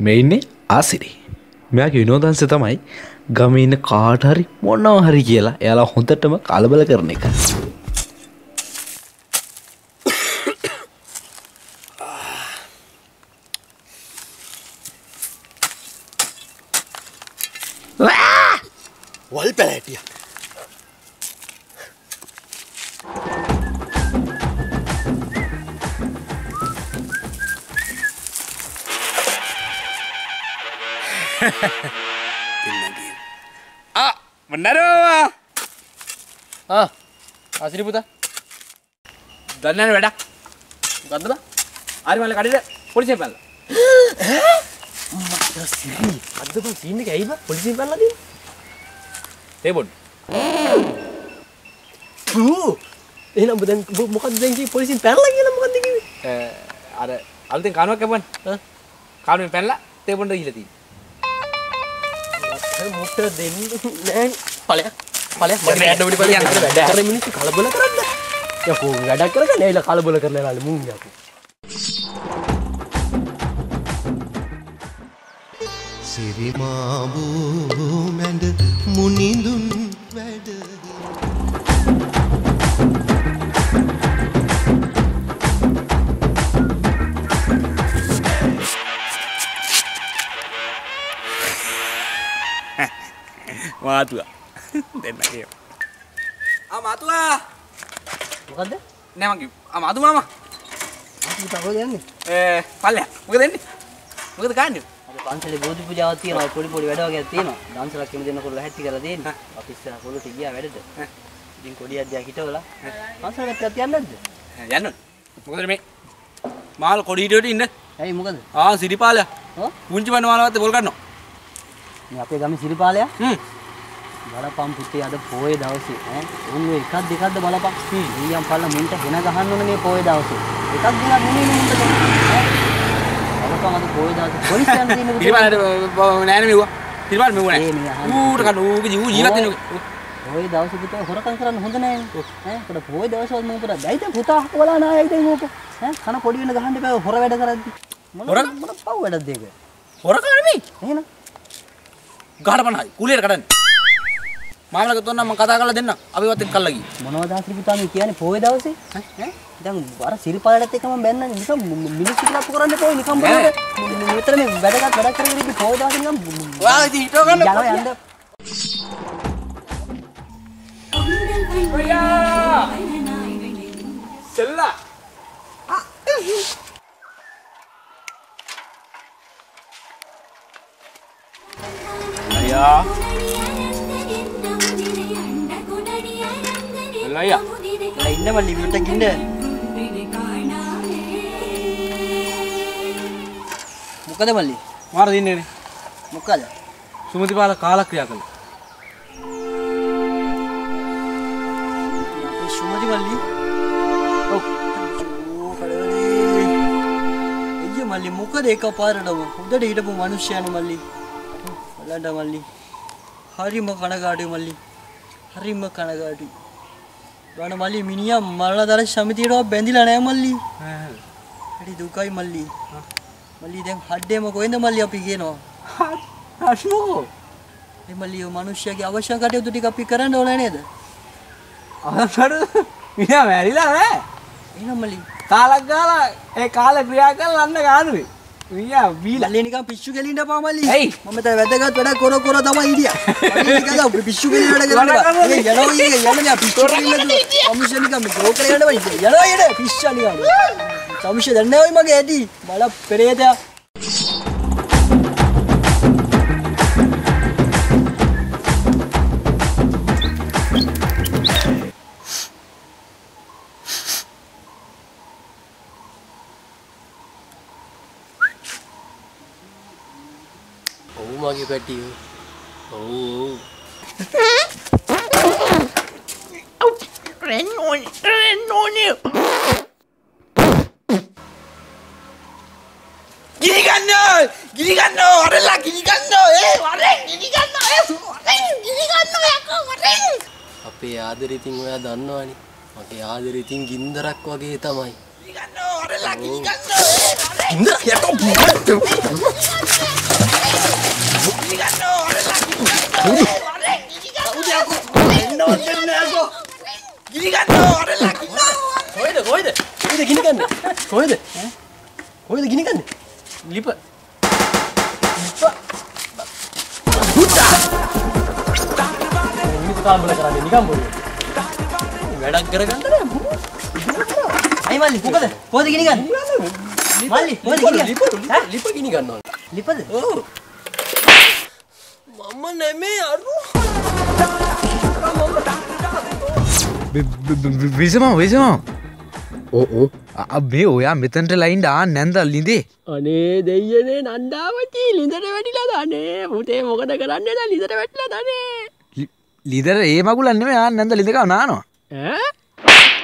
මේ ඉන්නේ ආසිරි. මෙයාගේ විනෝදාංශය තමයි ගමේ ඉන්න කාට හරි මොනවා හරි කියලා එයාලා හොඳටම කලබල කරන එක. වල් පැලෑටිය. beneran asli putar dan yang beda kata lah hari malam kali polisi pel මට සිරි අද බං සීන් එක ඇයිද පොලිසියෙන් පැනලා දෙන්නේ තේබොඩ් එහෙනම් දැන් මොකක්ද දැන් කිව්වේ පොලිසියෙන් පැනලා කියලා මොකක්ද කිව්වේ අර අලුතෙන් කානුවක් කැපුවන් කානුවෙන් පැනලා තේබොඩ් ගිහලා තියෙන්නේ මොකද දෙන්නේ නෑ ඵලයක් මම වැඩ උඩ ඵලයක් වැඩ අර මිනිස්සු කලබල කරන්න යකෝ වැඩක් කරගන්න ඇයිලා කලබල කරලා නාලේ මුන් යකෝ සිරිමාබූ මැඬ මුනිඳුන් වැඩ මාතුවා දෙන්න කියව මාතුවා මොකද්ද නෑ මං මාතු මාමා අපි තව යන්නේ පල්ලෙහා මොකද දෙන්නේ මොකද ගන්නේ අද පන්සලේ බෝධි පූජාවක් තියෙනවා පොඩි වැඩ වගේක් තියෙනවා ඩාන්සර්ලා කිම දෙන්න කොල්ල හැටි කරලා දෙන්න අපි ඉස්සරහ කොල්ලට ගියා වැඩට ඉතින් කොඩියක් දිහා හිටවලා පන්සලට යන්නේ නැද්ද යන්න මොකද මේ මාල් කොඩි හිටියට ඉන්න ඇයි මොකද සිරිපාලයා පුංචි වනමාලවත් පොල් ගන්නවා මේ අපේ ගමේ සිරිපාලයා බලපම් පුතේ අද පොයේ දවසේ උන් ඔය එකක් දෙකක්ද බලපම් ඊයන් පල්ලා මුන්ට හෙන ගහන්න ඕනේ මේ පොයේ දවසේ එකක් දෙකක් නෙමෙයි මුන්ට බලපම් අද පොයේ දවසේ පොලිසියෙන් දිනන සිරිපාලට නෑනේ මෙව්වා සිරිපාල මෙව්වා නෑ ඌට කන ඌගේ ජීවත් වෙන පොයේ දවසේ පුතා හොරකම් කරන්න හොඳ නෑනේ පොඩ පොයේ දවසේ මම පුතා දැයිද පුතා හොලා නායි දැන් ඕක කන පොඩි වෙන ගහන්න බෑ හොර වැඩ කරද්දි මොන පව් වැඩක්ද ඒක හොරකම් නෙමෙයි එහෙනම් ගහට පනහයි කුලියට කඩන්නේ මාමලක තොන්න මම කතා කරලා දෙන්න අපි වත්තෙන් කල්ලා ගියේ මොනවද ආශ්‍රි පුතා මේ කියන්නේ පොයේ දවසේ දැන් අර සිරිපාලට එක්ක මම බැන්නනේ නිකන් මිනිස්සු කිලප්පු කරන්න එපා නිකන් බලන්න මෙතන මේ වැඩක් කරගෙන ඉඳි පොයේ දවසේ නිකන් ඔයා ඉතින් හිටව ගන්න යන්න ඔයා සෙල්ලා අයියා Laya. ඉන්න මල්ලි විතරක් ඉන්න. මොකද මල්ලි? මාර දින්නේ නේ. මොකද? සුමතිපාල කාලක්‍රියා කළා. අපේ සුමති මල්ලි. ඔව්. කඩවලේ. එయ్య මල්ලි මොකද එකපාරටම හොඳට හිටපු මිනිස්සයානේ මල්ලි. බලන්න මල්ලි. හරිම කනගාටුයි මල්ලි. හරිම කනගාටුයි. ගාන මල්ලි මිනිහා මරණදර සමිතියට බැඳිලා නැහැ මල්ලි. හරි දුකයි මල්ලි. මල්ලි දැන් හඩේම කොහෙන්ද මල්ලි අපි කියනවා. අශ්මෝ. මේ මල්ලි ඔය මිනිහාගේ අවශ්‍ය කටයුතු ටික අපි කරන්න ඕන නේද? අහසර මිනිහා මැරිලා නෑ. එහෙනම් මල්ලි කාලක් ගාලා ඒ කාල ක්‍රියා කරලා අන්න ගානුවේ. මිනිහා බීලා. මල්ලි නිකන් පිස්සු කෙලින්න එපා මල්ලි. ඇයි? මම මෙතන වැදගත් වැඩක් කර තමයි හිටියා. මල්ලි නිකන් පිස්සු කෙලින්න වැඩ කරන්න එපා. ඒ යනවා පිස්සු කෙලින්න කමිෂන් නිකන් මේ ග්‍රෝ කරේ යනවා යනවා පිස්සු නිකන්. කමිෂන් දන්නේ ඔය මගේ ඇටි. බල පෙරේතයා. මගේ පැටියෝ ඔව් රෙන් ඕනේ ගිනි ගන්න වරලා ගිනි ගන්න වරෙන් ගිනි ගන්න යකෝ වරෙන් අපේ ආදරේ ඉතින් ඔයා දන්නවනේ මගේ ආදරේ ඉතින් ගින්දරක් වගේ තමයි ගිනි ගන්න වරලා ගිනි ගන්න ගින්දර යකෝ කොහෙද ගිනි ගන්න? කොහෙද ගිනි ගන්න? ලිප. මිනිස් කාමල කරන්නේ නිකන් බොරුව. වැඩක් කරගන්න නෑ. අයි මල්ලි මොකද? කොහෙද ගිනි ගන්න? මල්ලි කොහෙද ගිනි ගන්න? ලිප ගිනි ගන්නවා. ලිපද? ඔව්. මම නෙමෙයි අරු. විසම අබේ ඔයා මෙතන්ට ලයින්ඩ නැන්ද ලිඳේ අනේ දෙයනේ නන්දාවචි ලිඳට වැටිලා දනේ පුතේ මොකද කරන්න ලිඳට වැටිලා දනේ ලිදර ඒ මගුලන්න යා නැන්ද ලිඳකව නානවා ඈ